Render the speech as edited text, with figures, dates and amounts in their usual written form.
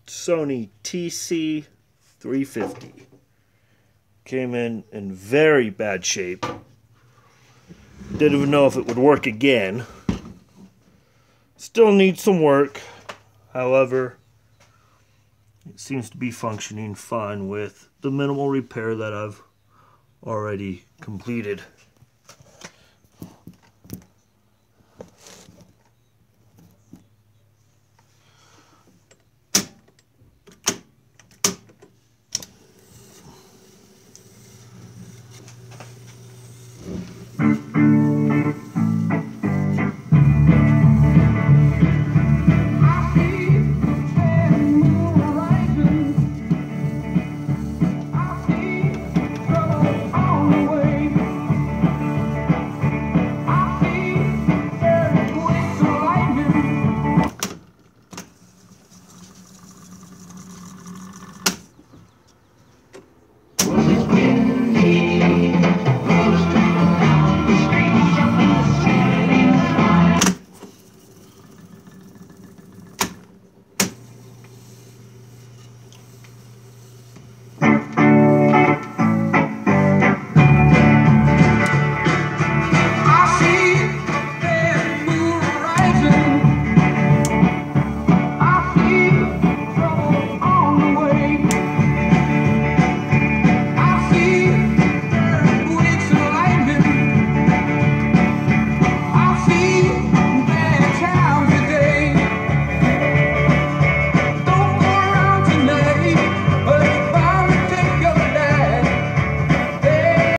Sony TC350. Came in very bad shape. Didn't even know if it would work again. Still needs some work. However, it seems to be functioning fine with the minimal repair that I've already completed.